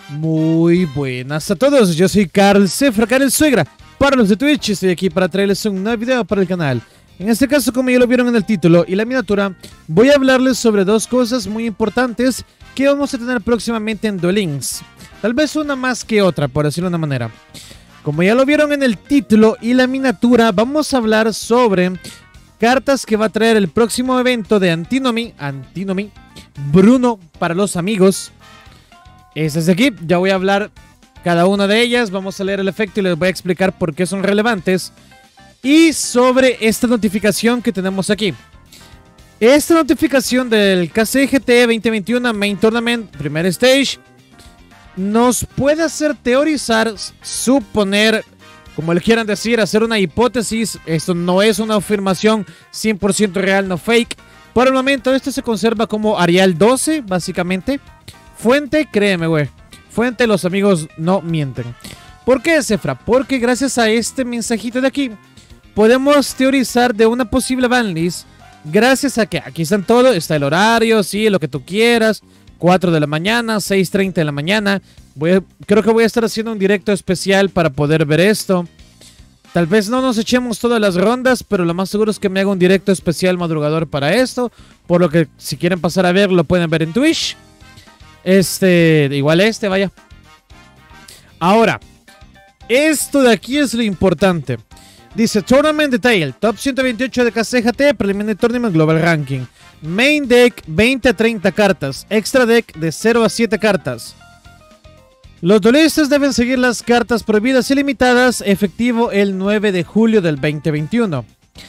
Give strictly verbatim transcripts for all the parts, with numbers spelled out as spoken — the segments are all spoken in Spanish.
Muy buenas a todos, yo soy Carl Cefra, Carl Suegra. Para los de Twitch, estoy aquí para traerles un nuevo video para el canal. En este caso, como ya lo vieron en el título y la miniatura, voy a hablarles sobre dos cosas muy importantes que vamos a tener próximamente en Duel Links. Tal vez una más que otra, por decirlo de una manera. Como ya lo vieron en el título y la miniatura, vamos a hablar sobre cartas que va a traer el próximo evento de Antinomy, Antinomy, Bruno para los amigos. Estas de aquí, ya voy a hablar cada una de ellas, vamos a leer el efecto y les voy a explicar por qué son relevantes. Y sobre esta notificación que tenemos aquí. Esta notificación del K C G T veinte veintiuno Main Tournament, primer stage, nos puede hacer teorizar, suponer, como le quieran decir, hacer una hipótesis. Esto no es una afirmación cien por ciento real, no fake. Por el momento esto se conserva como Arial doce, básicamente. Fuente, créeme, güey. Fuente, los amigos no mienten. ¿Por qué, Cefra? Porque gracias a este mensajito de aquí, podemos teorizar de una posible banlist. Gracias a que aquí están todo, está el horario, sí, lo que tú quieras. cuatro de la mañana, seis treinta de la mañana. Voy a, creo que voy a estar haciendo un directo especial para poder ver esto. Tal vez no nos echemos todas las rondas, pero lo más seguro es que me haga un directo especial madrugador para esto. Por lo que si quieren pasar a ver, lo pueden ver en Twitch. Este, igual este, vaya. Ahora, esto de aquí es lo importante. Dice Tournament Detail, Top ciento veintiocho de K C G T, Preliminary Tournament Global Ranking. Main Deck, veinte a treinta cartas. Extra Deck, de cero a siete cartas. Los duelistas deben seguir las cartas prohibidas y limitadas, efectivo el nueve de julio del veinte veintiuno.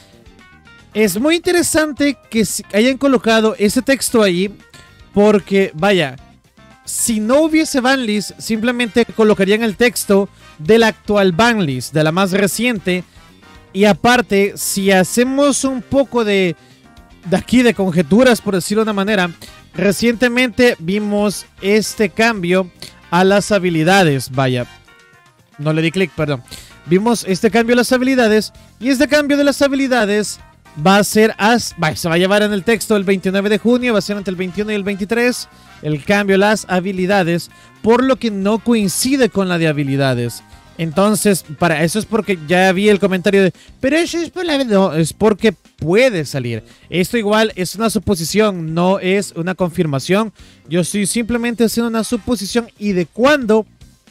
Es muy interesante que hayan colocado ese texto ahí, porque, vaya, si no hubiese banlist, simplemente colocarían el texto de la actual banlist, de la más reciente. Y aparte, si hacemos un poco de, de aquí de conjeturas, por decirlo de una manera, recientemente vimos este cambio a las habilidades. Vaya, no le di clic, perdón. Vimos este cambio a las habilidades, y este cambio de las habilidades va a ser, as, vaya, se va a llevar en el texto el veintinueve de junio, va a ser entre el veintiuno y el veintitrés, el cambio a las habilidades, por lo que no coincide con la de habilidades. Entonces, para eso es porque ya vi el comentario de, pero eso es por la... No, es porque puede salir. Esto igual es una suposición, no es una confirmación. Yo estoy simplemente haciendo una suposición, y de cuándo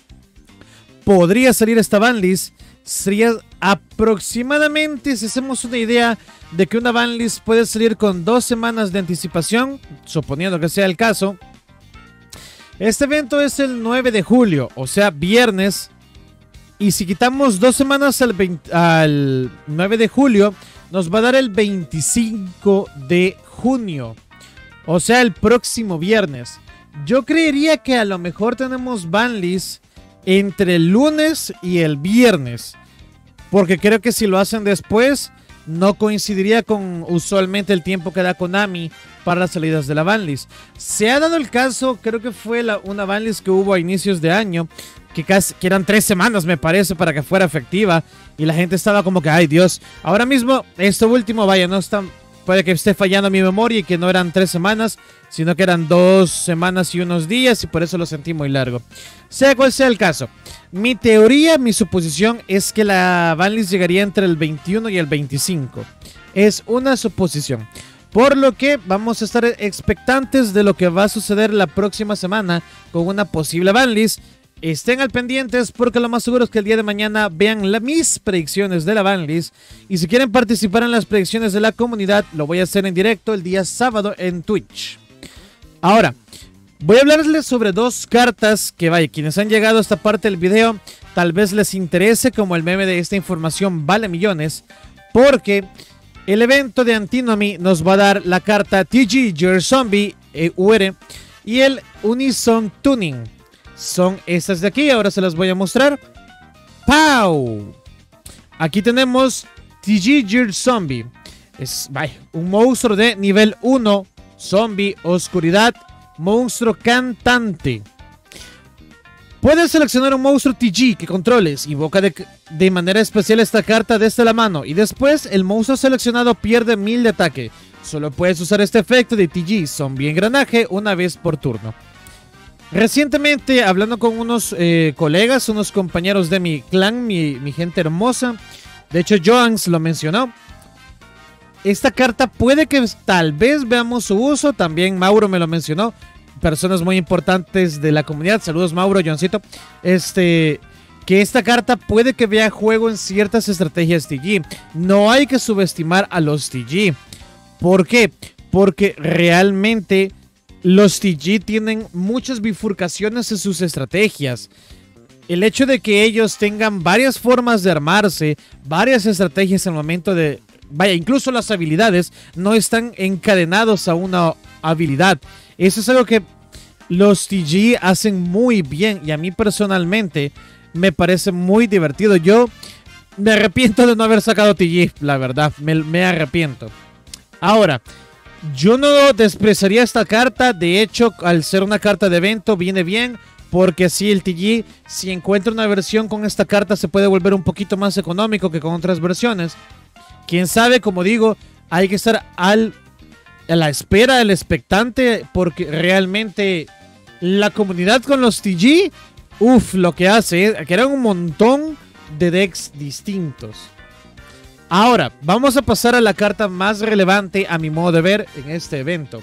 podría salir esta banlist sería aproximadamente, si hacemos una idea de que una banlist puede salir con dos semanas de anticipación, suponiendo que sea el caso. Este evento es el nueve de julio, o sea, viernes. Y si quitamos dos semanas al, veinte, al nueve de julio, nos va a dar el veinticinco de junio. O sea, el próximo viernes. Yo creería que a lo mejor tenemos banlist entre el lunes y el viernes. Porque creo que si lo hacen después, no coincidiría con usualmente el tiempo que da Konami para las salidas de la banlist. Se ha dado el caso, creo que fue la, una banlist que hubo a inicios de año, que, casi, que eran tres semanas me parece para que fuera efectiva, y la gente estaba como que, ay Dios, ahora mismo esto último, vaya, no está, puede que esté fallando mi memoria y que no eran tres semanas, sino que eran dos semanas y unos días, y por eso lo sentí muy largo. Sea cual sea el caso, mi teoría, mi suposición es que la banlist llegaría entre el veintiuno y el veinticinco. Es una suposición. Por lo que vamos a estar expectantes de lo que va a suceder la próxima semana con una posible banlist. Estén al pendientes, porque lo más seguro es que el día de mañana vean la, mis predicciones de la banlist. Y si quieren participar en las predicciones de la comunidad, lo voy a hacer en directo el día sábado en Twitch. Ahora, voy a hablarles sobre dos cartas que, vaya, quienes han llegado a esta parte del video, tal vez les interese, como el meme de esta información vale millones. Porque el evento de Antinomy nos va a dar la carta T G Your Zombie E U R y el Unison Tuning. Son estas de aquí, ahora se las voy a mostrar. ¡Pau! Aquí tenemos T G Your Zombie. Es vaya, un monstruo de nivel uno, zombie, oscuridad, monstruo cantante. Puedes seleccionar un monstruo T G que controles. Invoca de, de manera especial esta carta desde la mano. Y después el monstruo seleccionado pierde mil de ataque. Solo puedes usar este efecto de T G Zombie Engranaje una vez por turno. Recientemente, hablando con unos eh, colegas, unos compañeros de mi clan, mi, mi gente hermosa, de hecho Joans lo mencionó, esta carta puede que tal vez veamos su uso, también Mauro me lo mencionó, personas muy importantes de la comunidad, saludos Mauro, Joancito, este, que esta carta puede que vea juego en ciertas estrategias T G, no hay que subestimar a los T G, ¿por qué? Porque realmente los T G tienen muchas bifurcaciones en sus estrategias. El hecho de que ellos tengan varias formas de armarse, varias estrategias al momento de... Vaya, incluso las habilidades no están encadenados a una habilidad. Eso es algo que los T G hacen muy bien y a mí personalmente me parece muy divertido. Yo me arrepiento de no haber sacado T G, la verdad, me, me arrepiento. Ahora... yo no despreciaría esta carta, de hecho, al ser una carta de evento, viene bien, porque así el T G, si encuentra una versión con esta carta, se puede volver un poquito más económico que con otras versiones. Quién sabe, como digo, hay que estar al, a la espera del expectante, porque realmente la comunidad con los T G, uff, lo que hace es crear un montón de decks distintos. Ahora, vamos a pasar a la carta más relevante a mi modo de ver en este evento.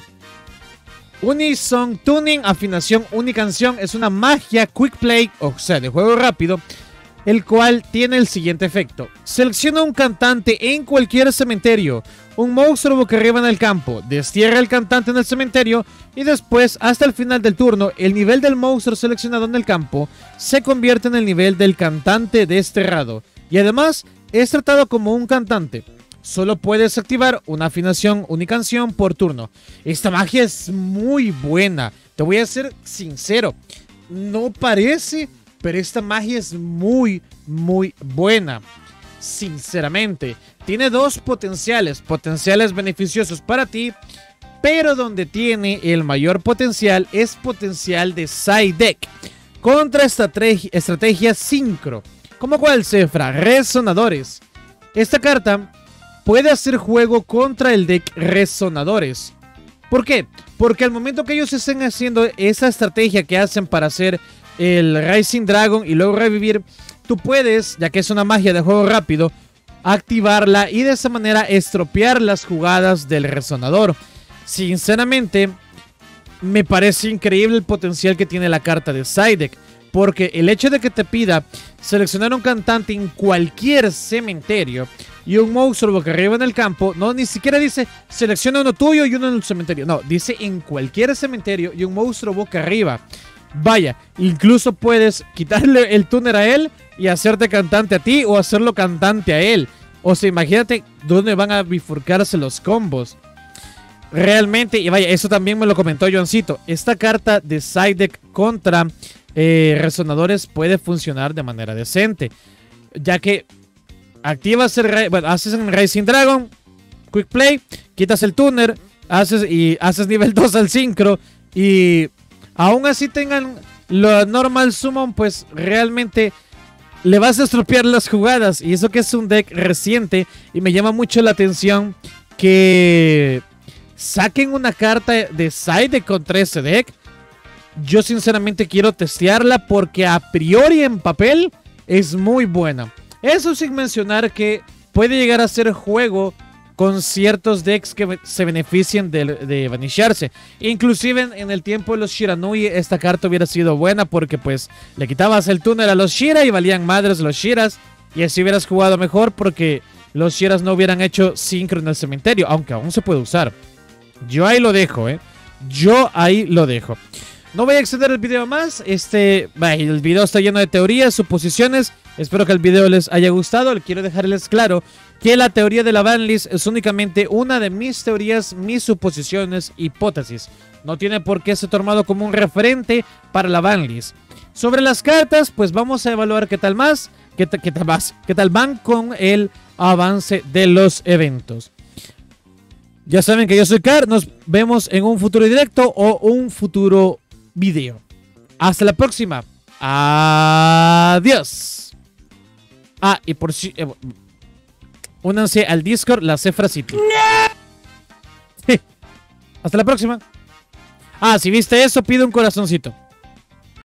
Unison Tuning, afinación unicanción, es una magia Quick Play, o sea, de juego rápido, el cual tiene el siguiente efecto. Selecciona un cantante en cualquier cementerio, un monstruo boca arriba en el campo, destierra el cantante en el cementerio y después, hasta el final del turno, el nivel del monstruo seleccionado en el campo se convierte en el nivel del cantante desterrado. Y además... es tratado como un cantante. Solo puedes activar una afinación unicanción por turno. Esta magia es muy buena. Te voy a ser sincero. No parece, pero esta magia es muy, muy buena. Sinceramente. Tiene dos potenciales. Potenciales beneficiosos para ti. Pero donde tiene el mayor potencial es potencial de side deck. Contra estrategia, estrategia sincro. ¿Cómo cuál, Cefra? Resonadores. Esta carta puede hacer juego contra el deck Resonadores. ¿Por qué? Porque al momento que ellos estén haciendo esa estrategia que hacen para hacer el Rising Dragon y luego revivir, tú puedes, ya que es una magia de juego rápido, activarla y de esa manera estropear las jugadas del Resonador. Sinceramente, me parece increíble el potencial que tiene la carta de side deck. Porque el hecho de que te pida seleccionar un cantante en cualquier cementerio y un monstruo boca arriba en el campo, no, ni siquiera dice selecciona uno tuyo y uno en el cementerio. No, dice en cualquier cementerio y un monstruo boca arriba. Vaya, incluso puedes quitarle el tuner a él y hacerte cantante a ti o hacerlo cantante a él. O sea, imagínate dónde van a bifurcarse los combos. Realmente, y vaya, eso también me lo comentó Joancito. Esta carta de side deck contra... Eh, resonadores puede funcionar de manera decente, ya que activas el, bueno, haces un Rising Dragon, Quick Play, quitas el tuner, haces y haces nivel dos al sincro y aún así tengan lo normal summon, pues realmente le vas a estropear las jugadas y eso que es un deck reciente y me llama mucho la atención que saquen una carta de side deck contra ese deck. Yo sinceramente quiero testearla porque a priori en papel es muy buena. Eso sin mencionar que puede llegar a ser juego con ciertos decks que se beneficien de, de vanisharse. Inclusive en, en el tiempo de los Shiranui esta carta hubiera sido buena porque pues le quitabas el túnel a los Shira y valían madres los Shiras. Y así hubieras jugado mejor porque los Shiras no hubieran hecho sincro en el cementerio. Aunque aún se puede usar. Yo ahí lo dejo, eh. Yo ahí lo dejo. No voy a extender el video más, este, el video está lleno de teorías, suposiciones, espero que el video les haya gustado. Quiero dejarles claro que la teoría de la banlist es únicamente una de mis teorías, mis suposiciones, hipótesis. No tiene por qué ser tomado como un referente para la banlist. Sobre las cartas, pues vamos a evaluar qué tal más, qué, qué tal más, qué tal van con el avance de los eventos. Ya saben que yo soy Car, nos vemos en un futuro directo o un futuro video. Hasta la próxima. Adiós. Ah, y por si... Eh, únanse al Discord, la Cefra City. ¡No! Hasta la próxima. Ah, si viste eso, pide un corazoncito.